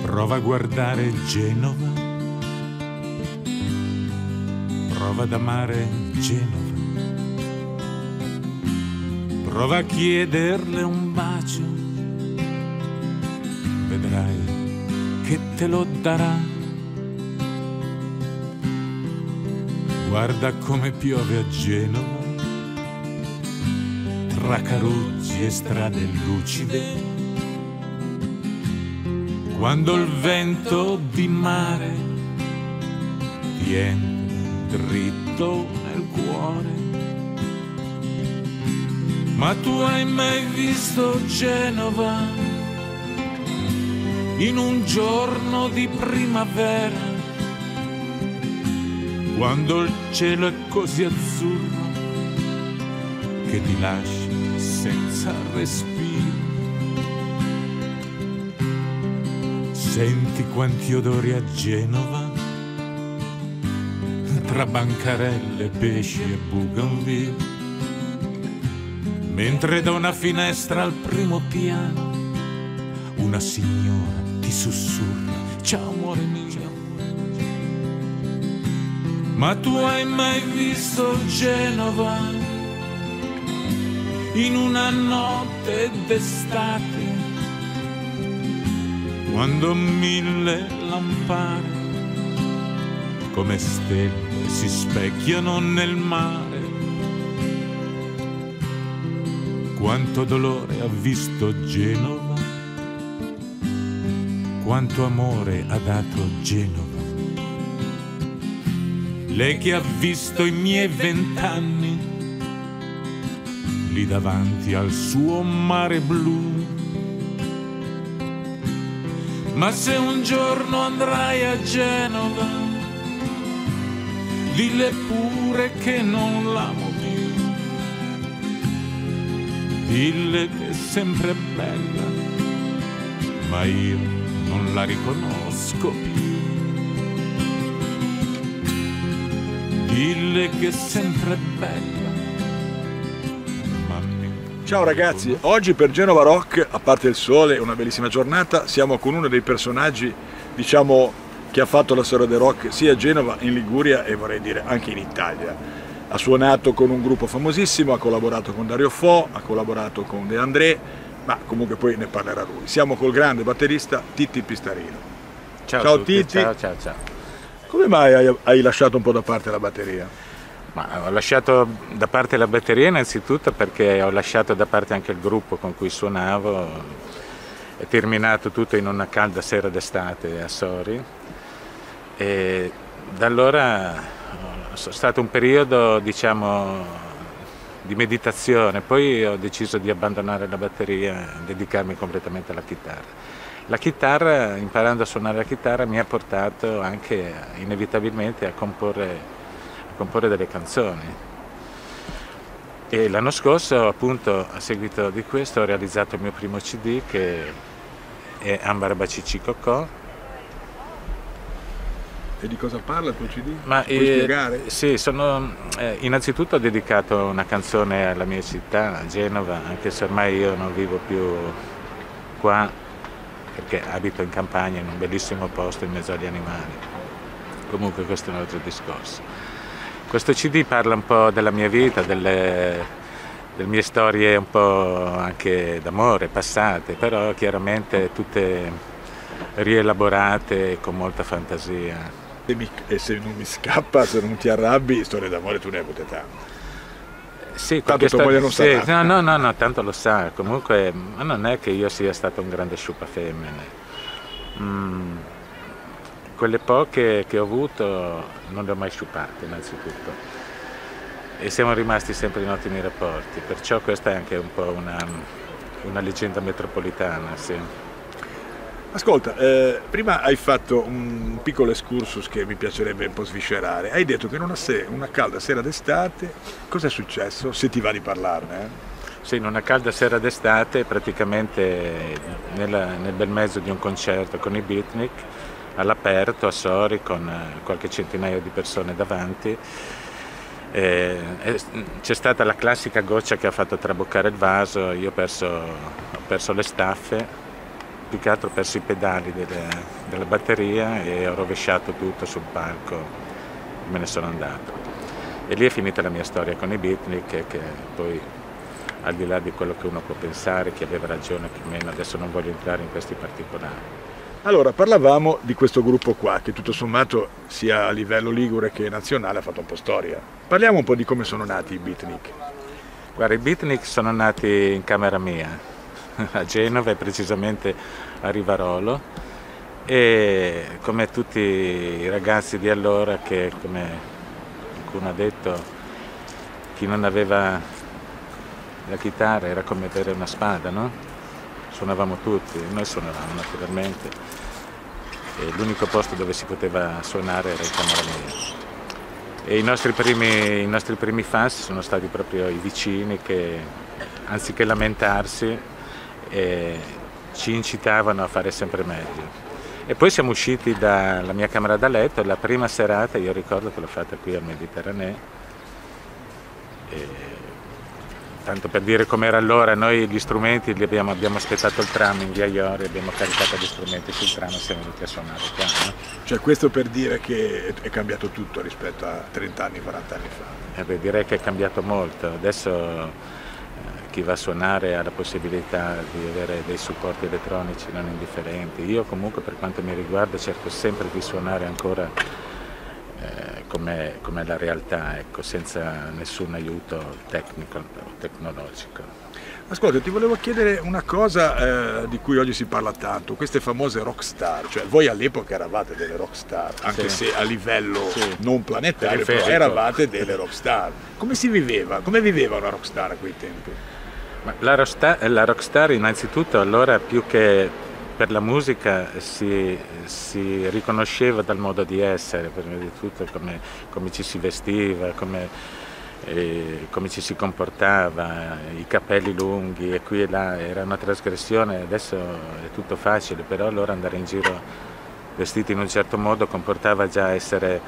Prova a guardare Genova, prova ad amare Genova, prova a chiederle un bacio, vedrai che te lo darà. Guarda come piove a Genova, tra caruggi e strade lucide, quando il vento di mare ti entra dritto nel cuore. Ma tu hai mai visto Genova in un giorno di primavera, quando il cielo è così azzurro che ti lascia senza respiro? Senti quanti odori a Genova, tra bancarelle, pesci e bougainville, mentre da una finestra al primo piano una signora ti sussurra: ciao amore mio. Ma tu hai mai visto Genova in una notte d'estate, quando mille lampare come stelle si specchiano nel mare? Quanto dolore ha visto Genova, quanto amore ha dato Genova. Lei che ha visto i miei 20 anni lì davanti al suo mare blu. Ma se un giorno andrai a Genova, dille pure che non l'amo più, dille che è sempre bella, ma io non la riconosco più. Dille che è sempre bella. Ciao ragazzi, oggi per Genova Rock, a parte il sole, è una bellissima giornata, siamo con uno dei personaggi, diciamo, che ha fatto la storia del rock sia a Genova, in Liguria e vorrei dire anche in Italia. Ha suonato con un gruppo famosissimo, ha collaborato con Dario Fo, ha collaborato con De André, ma comunque poi ne parlerà lui. Siamo col grande batterista Titti Pistarino. Ciao Titti. Ciao. Come mai hai lasciato un po' da parte la batteria? Ma ho lasciato da parte la batteria innanzitutto perché ho lasciato da parte anche il gruppo con cui suonavo. È terminato tutto in una calda sera d'estate a Sori e da allora è stato un periodo, diciamo, di meditazione. Poi ho deciso di abbandonare la batteria e dedicarmi completamente alla chitarra. La chitarra, imparando a suonare la chitarra, mi ha portato anche inevitabilmente a comporre delle canzoni. E l'anno scorso, appunto, a seguito di questo, ho realizzato il mio primo CD, che è Ambara Bacici Cocò. E di cosa parla il tuo CD? Ma puoi spiegare? Sì, innanzitutto ho dedicato una canzone alla mia città, a Genova, anche se ormai io non vivo più qua, perché abito in campagna in un bellissimo posto in mezzo agli animali. Comunque questo è un altro discorso. Questo CD parla un po' della mia vita, delle mie storie un po' anche d'amore passate, però chiaramente tutte rielaborate con molta fantasia. E se non mi scappa, se non ti arrabbi, storie d'amore tu ne hai avute tante. Sì, tanto tua moglie non sa. No, tanto lo sa. Comunque, ma non è che io sia stato un grande sciupafemmine. Quelle poche che ho avuto non le ho mai sciupate, innanzitutto. E siamo rimasti sempre in ottimi rapporti, perciò questa è anche un po' una leggenda metropolitana, sì. Ascolta, prima hai fatto un piccolo excursus che mi piacerebbe un po' sviscerare. Hai detto che in una calda sera d'estate, cosa è successo? Se ti va di parlarne. Sì, in una calda sera d'estate, praticamente nel bel mezzo di un concerto con i Beatnik, all'aperto a Sori, con qualche centinaio di persone davanti, c'è stata la classica goccia che ha fatto traboccare il vaso. Io ho perso le staffe più che altro ho perso i pedali della batteria e ho rovesciato tutto sul palco e me ne sono andato. E lì è finita la mia storia con i Beatnik, che poi, al di là di quello che uno può pensare, chi aveva ragione più o meno, adesso non voglio entrare in questi particolari. Allora, parlavamo di questo gruppo qua, che tutto sommato sia a livello ligure che nazionale ha fatto un po' storia. Parliamo un po' di come sono nati i Beatnik. Guarda, i Beatnik sono nati in camera mia, a Genova e precisamente a Rivarolo, e come tutti i ragazzi di allora, che come qualcuno ha detto, chi non aveva la chitarra era come avere una spada, no? Suonavamo tutti, noi suonavamo naturalmente, e l'unico posto dove si poteva suonare era in camera mia. E i nostri primi fans sono stati proprio i vicini che, anziché lamentarsi, ci incitavano a fare sempre meglio. E poi siamo usciti dalla mia camera da letto, e la prima serata, io ricordo che l'ho fatta qui al Mediterraneo, tanto per dire com'era allora, noi gli strumenti li abbiamo aspettato il tram in via Iori, abbiamo caricato gli strumenti sul tram e siamo venuti a suonare qua. No? Cioè questo per dire che è cambiato tutto rispetto a 30 anni, 40 anni fa. Beh, direi che è cambiato molto, adesso chi va a suonare ha la possibilità di avere dei supporti elettronici non indifferenti. Io comunque, per quanto mi riguarda, cerco sempre di suonare ancora come la realtà, ecco, senza nessun aiuto tecnico o tecnologico. Ascolta, ti volevo chiedere una cosa di cui oggi si parla tanto, queste famose rockstar, cioè voi all'epoca eravate delle rockstar, anche se a livello non planetario, però eravate delle rockstar. Come si viveva? Come viveva una rockstar a quei tempi? Ma la rockstar innanzitutto allora, più che per la musica, si riconosceva dal modo di essere, prima di tutto come ci si vestiva, come ci si comportava, i capelli lunghi e qui e là, era una trasgressione. Adesso è tutto facile, però allora andare in giro vestiti in un certo modo comportava già essere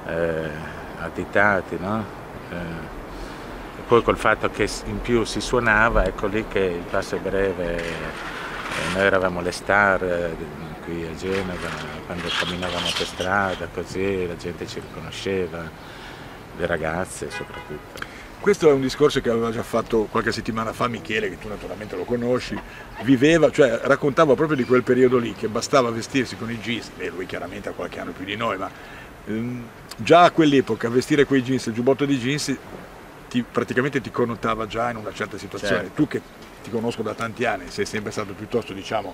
additati, no? E poi col fatto che in più si suonava, ecco lì che il passo è breve. Noi eravamo le star qui a Genova, quando camminavamo per strada, così la gente ci riconosceva, le ragazze soprattutto. Questo è un discorso che aveva già fatto qualche settimana fa Michele, che tu naturalmente lo conosci, viveva, cioè raccontava proprio di quel periodo lì, che bastava vestirsi con i jeans, e lui chiaramente ha qualche anno più di noi, ma già a quell'epoca vestire quei jeans, il giubbotto di jeans, praticamente ti connotava già in una certa situazione. Certo. Tu che ti conosco da tanti anni, sei sempre stato piuttosto, diciamo,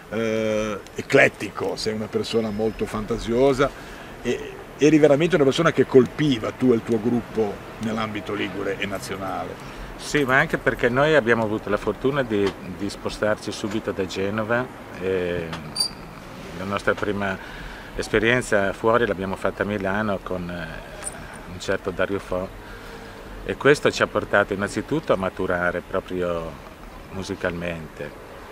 eclettico, sei una persona molto fantasiosa e eri veramente una persona che colpiva tu e il tuo gruppo nell'ambito ligure e nazionale. Sì, ma anche perché noi abbiamo avuto la fortuna di spostarci subito da Genova e la nostra prima esperienza fuori l'abbiamo fatta a Milano con un certo Dario Fo, e questo ci ha portato innanzitutto a maturare proprio musicalmente,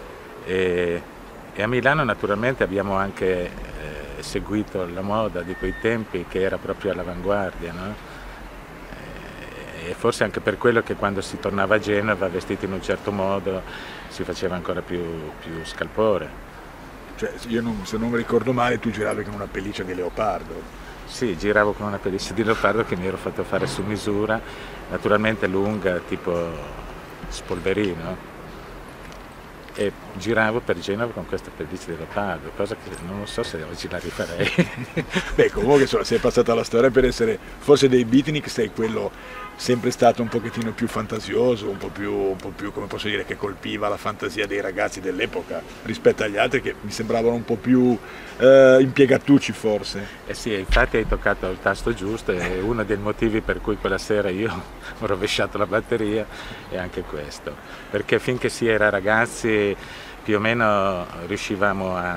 e a Milano naturalmente abbiamo anche seguito la moda di quei tempi, che era proprio all'avanguardia, no? E forse anche per quello che quando si tornava a Genova vestiti in un certo modo si faceva ancora più scalpore. Cioè, se non mi ricordo male, tu giravi con una pelliccia di leopardo. Sì, giravo con una pelliccia di leopardo che mi ero fatto fare su misura, naturalmente lunga, tipo spolverino, e giravo per Genova con questa pelliccia di leopardo, cosa che non so se oggi la rifarei. Beh, comunque sei passata alla storia per essere, forse dei Beatnik sei quello sempre stato un pochettino più fantasioso, un po' più, come posso dire, che colpiva la fantasia dei ragazzi dell'epoca rispetto agli altri che mi sembravano un po' più impiegatucci forse. Eh sì, infatti hai toccato il tasto giusto, e uno dei motivi per cui quella sera io ho rovesciato la batteria è anche questo, perché finché si era ragazzi più o meno riuscivamo a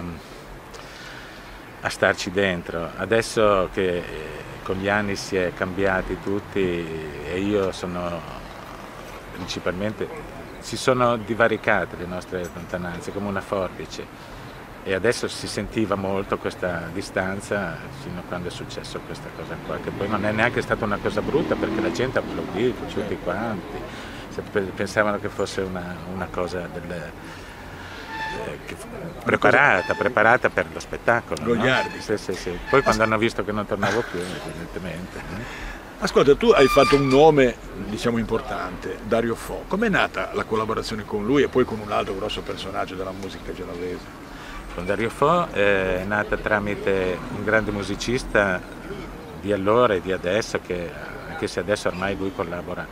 starci dentro. Adesso che con gli anni si è cambiati tutti, e io sono principalmente, si sono divaricate le nostre lontananze come una forbice, e adesso si sentiva molto questa distanza fino a quando è successo questa cosa qua, che poi non è neanche stata una cosa brutta, perché la gente ha applaudito tutti quanti, pensavano che fosse una cosa preparata per lo spettacolo. Gogliardi. No? Sì. Poi quando hanno visto che non tornavo più, evidentemente. Ascolta, tu hai fatto un nome, diciamo, importante, Dario Fo. Com'è nata la collaborazione con lui e poi con un altro grosso personaggio della musica genovese? Con Dario Fo è nata tramite un grande musicista di allora e di adesso, che anche se adesso ormai lui collabora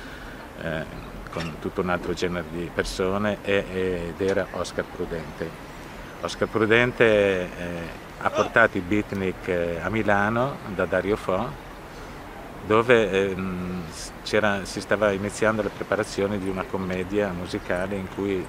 con tutto un altro genere di persone, ed era Oscar Prudente. Oscar Prudente ha portato i beatnik a Milano da Dario Fo, dove si stava iniziando la preparazione di una commedia musicale in cui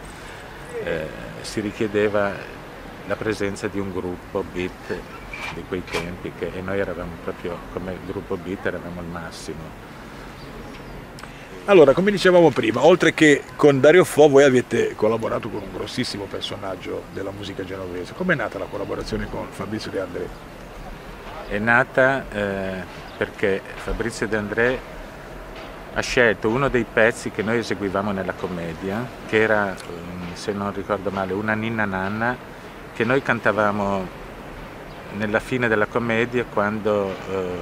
si richiedeva la presenza di un gruppo beat di quei tempi, e noi eravamo proprio come gruppo beat, eravamo il massimo. Allora, come dicevamo prima, oltre che con Dario Fo, voi avete collaborato con un grossissimo personaggio della musica genovese. Com'è nata la collaborazione con Fabrizio De André? È nata perché Fabrizio De André ha scelto uno dei pezzi che noi eseguivamo nella commedia, che era, se non ricordo male, una ninna nanna, che noi cantavamo nella fine della commedia quando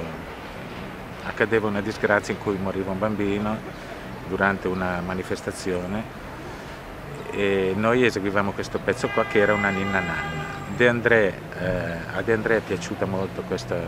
accadeva una disgrazia in cui moriva un bambino durante una manifestazione, e noi eseguivamo questo pezzo qua che era una ninna nanna. A De André è piaciuta molto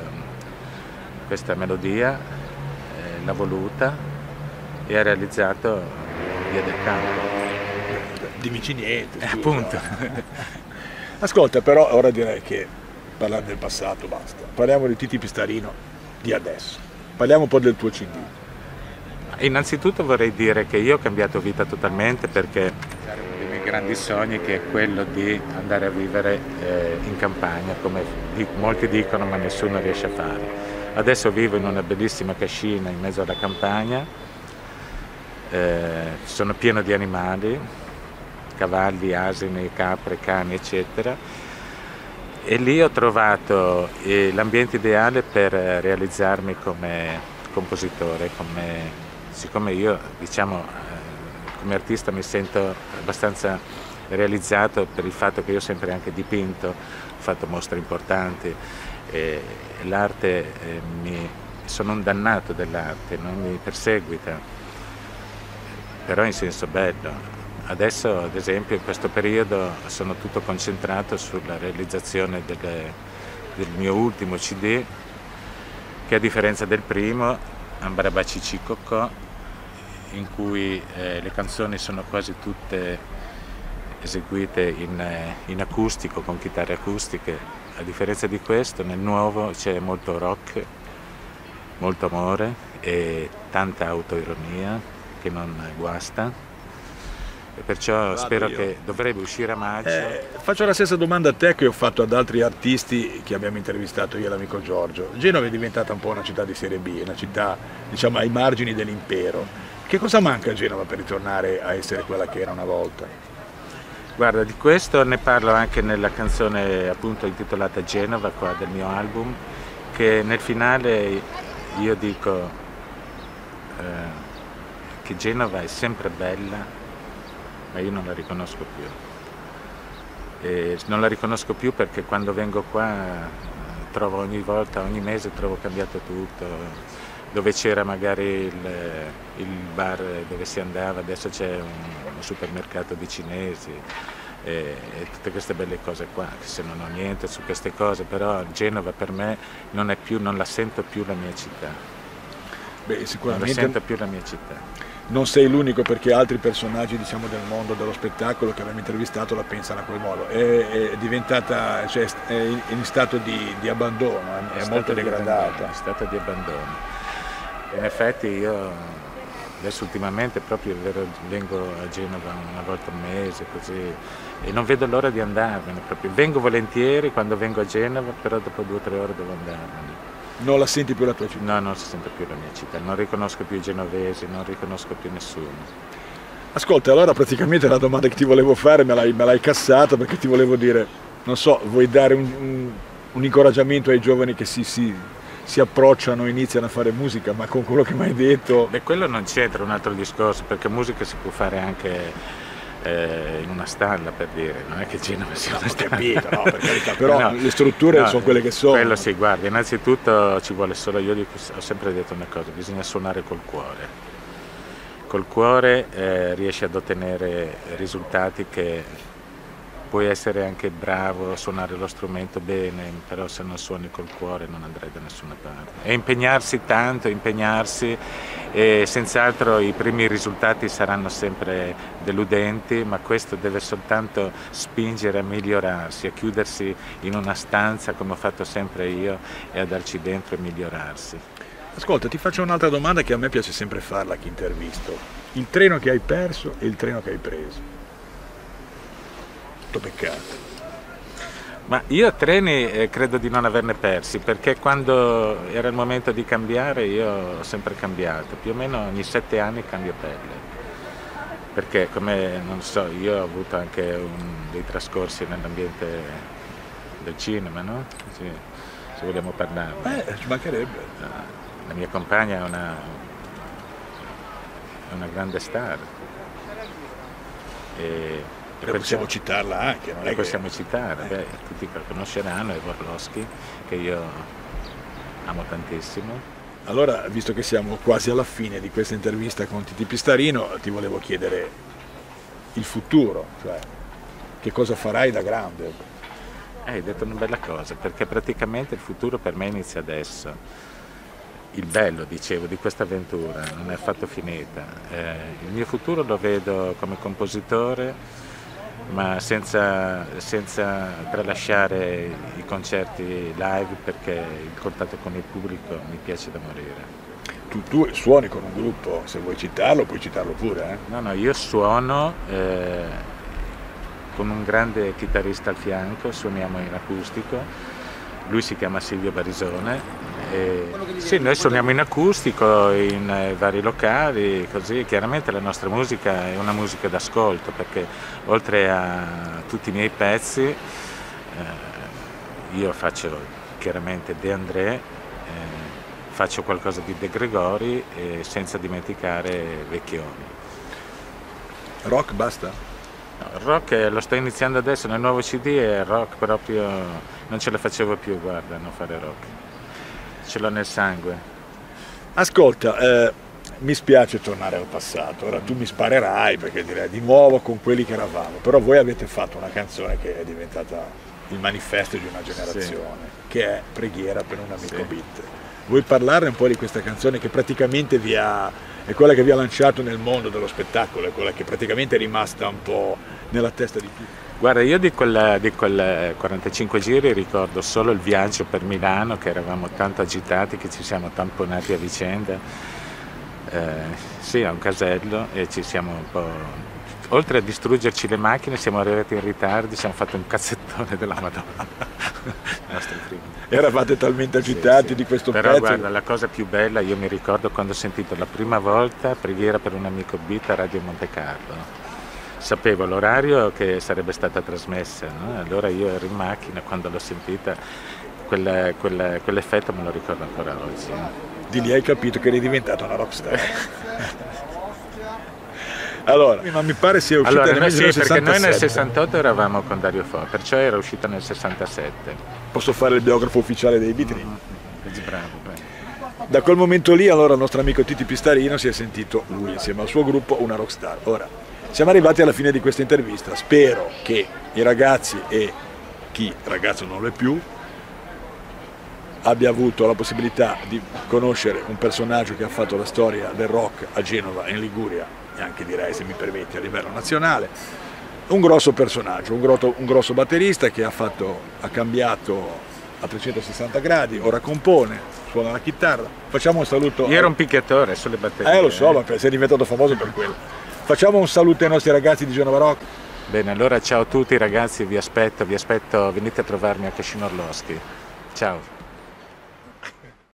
questa melodia, l'ha voluta e ha realizzato Via del Campo. Dimici niente. Appunto. Ascolta, però ora direi che parlare del passato basta. Parliamo di Titi Pistarino di adesso. Parliamo un po' del tuo CD. Innanzitutto vorrei dire che io ho cambiato vita totalmente, perché uno dei miei grandi sogni che è quello di andare a vivere in campagna, come molti dicono ma nessuno riesce a fare. Adesso vivo in una bellissima cascina in mezzo alla campagna, sono pieno di animali, cavalli, asini, capre, cani, eccetera, e lì ho trovato l'ambiente ideale per realizzarmi come compositore, siccome io, diciamo, come artista mi sento abbastanza realizzato per il fatto che io ho sempre anche dipinto, ho fatto mostre importanti, e l'arte, sono un dannato dell'arte, non mi perseguita, però in senso bello. Adesso, ad esempio, in questo periodo sono tutto concentrato sulla realizzazione del mio ultimo CD, che a differenza del primo, Ambarabaci Cicocò, in cui le canzoni sono quasi tutte eseguite in acustico, con chitarre acustiche. A differenza di questo, nel nuovo c'è molto rock, molto amore e tanta autoironia che non guasta, e perciò spero che dovrebbe uscire a maggio. Faccio la stessa domanda a te che ho fatto ad altri artisti che abbiamo intervistato io e l'amico Giorgio. Genova è diventata un po' una città di serie B, una città, diciamo, ai margini dell'impero. Che cosa manca a Genova per ritornare a essere quella che era una volta? Guarda, di questo ne parlo anche nella canzone appunto intitolata Genova, qua del mio album, che nel finale io dico che Genova è sempre bella, ma io non la riconosco più. E non la riconosco più perché quando vengo qua trovo ogni mese trovo cambiato tutto. Dove c'era magari il bar dove si andava, adesso c'è un supermercato di cinesi e tutte queste belle cose qua, che se non ho niente su queste cose, però Genova per me non la sento più la mia città. Beh, sicuramente non la sento più la mia città. Non sei l'unico, perché altri personaggi, diciamo, del mondo dello spettacolo che abbiamo intervistato la pensano a quel modo. È diventata, cioè, è in stato di abbandono, è molto degradata. È stato di abbandono. In effetti io adesso ultimamente proprio vengo a Genova una volta al mese così, e non vedo l'ora di andarmene proprio. Vengo volentieri quando vengo a Genova, però dopo 2 o 3 ore devo andarmene. Non la senti più la tua città? No, non si sente più la mia città, non riconosco più i genovesi, non riconosco più nessuno. Ascolta, allora praticamente la domanda che ti volevo fare me l'hai cassata, perché ti volevo dire, non so, vuoi dare un incoraggiamento ai giovani che si approcciano, iniziano a fare musica, ma con quello che mi hai detto... Beh, quello non c'entra, un altro discorso, perché musica si può fare anche in una stalla, per dire, non è che Genova sia una stalla. Capito, no, per carità, però no, le strutture sono quelle che sono. Quello sì, guarda, innanzitutto ci vuole solo, io ho sempre detto una cosa, bisogna suonare col cuore. Col cuore riesci ad ottenere risultati che puoi essere anche bravo a suonare lo strumento bene, però se non suoni col cuore non andrai da nessuna parte. E impegnarsi tanto, e senz'altro i primi risultati saranno sempre deludenti, ma questo deve soltanto spingere a migliorarsi, a chiudersi in una stanza come ho fatto sempre io e a darci dentro e migliorarsi. Ascolta, ti faccio un'altra domanda che a me piace sempre farla a chi intervisto. Il treno che hai perso e il treno che hai preso. Peccato. Ma io treni credo di non averne persi, perché quando era il momento di cambiare io ho sempre cambiato, più o meno ogni 7 anni cambio pelle, perché come non so, io ho avuto anche dei trascorsi nell'ambiente del cinema, no? Sì, se vogliamo parlarne. Ci mancherebbe. La mia compagna è una grande star. Possiamo citarla anche, non è possiamo citare, tutti conosceranno Eva Orlowski, che io amo tantissimo. Allora, visto che siamo quasi alla fine di questa intervista con Titi Pistarino, ti volevo chiedere il futuro, cioè che cosa farai da grande? Hai detto una bella cosa, perché praticamente il futuro per me inizia adesso. Il bello, dicevo, di questa avventura non è affatto finita. Il mio futuro lo vedo come compositore, ma senza tralasciare i concerti live, perché il contatto con il pubblico mi piace da morire. Tu suoni con un gruppo, se vuoi citarlo puoi citarlo pure. No, io suono con un grande chitarrista al fianco, suoniamo in acustico, lui si chiama Silvio Barisone. Sì, noi suoniamo in acustico in vari locali, così chiaramente la nostra musica è una musica d'ascolto, perché oltre a tutti i miei pezzi io faccio chiaramente De André, faccio qualcosa di De Gregori, senza dimenticare Vecchioni. Rock basta? No, il rock lo sto iniziando adesso, nel nuovo CD è rock proprio, non ce la facevo più, guarda, non fare rock. Ce l'ho nel sangue. Ascolta, mi spiace tornare al passato, ora tu mi sparerai perché direi di nuovo con quelli che eravamo, però voi avete fatto una canzone che è diventata il manifesto di una generazione, che è Preghiera per un amico beat. Vuoi parlarne un po' di questa canzone che praticamente è quella che vi ha lanciato nel mondo dello spettacolo, è quella che praticamente è rimasta un po' nella testa di tutti? Guarda, io di quel 45 giri ricordo solo il viaggio per Milano, che eravamo tanto agitati che ci siamo tamponati a vicenda, sì, a un casello, e ci siamo un po', oltre a distruggerci le macchine, siamo arrivati in ritardo, siamo fatti un cazzettone della Madonna. Eravate talmente agitati, sì. Di questo però, pezzo? Guarda, la cosa più bella, io mi ricordo quando ho sentito la prima volta Preghiera per un amico beat a Radio Monte Carlo. Sapevo l'orario che sarebbe stata trasmessa, no? Allora io ero in macchina quando l'ho sentita, quell'effetto me lo ricordo ancora oggi. Di lì hai capito che eri diventata una rockstar. Allora, ma mi pare sia uscita nel 1967. Perché noi nel 68 eravamo con Dario Fo, perciò era uscita nel 67. Posso fare il biografo ufficiale dei Beatles? Bravo, Da quel momento lì, allora, il nostro amico Titi Pistarino si è sentito lui insieme al suo gruppo una rockstar. Ora, siamo arrivati alla fine di questa intervista, spero che i ragazzi e chi ragazzo non lo è più abbia avuto la possibilità di conoscere un personaggio che ha fatto la storia del rock a Genova e in Liguria, e anche direi, se mi permetti, a livello nazionale. Un grosso personaggio, un grosso batterista che ha cambiato a 360 gradi, ora compone, suona la chitarra. Facciamo un saluto. Io ero un picchiatore sulle batterie. Lo so, ma sei diventato famoso per quello. Facciamo un saluto ai nostri ragazzi di Genova Rock. Bene, allora ciao a tutti ragazzi, vi aspetto, venite a trovarmi a Cascino Orlowski. Ciao.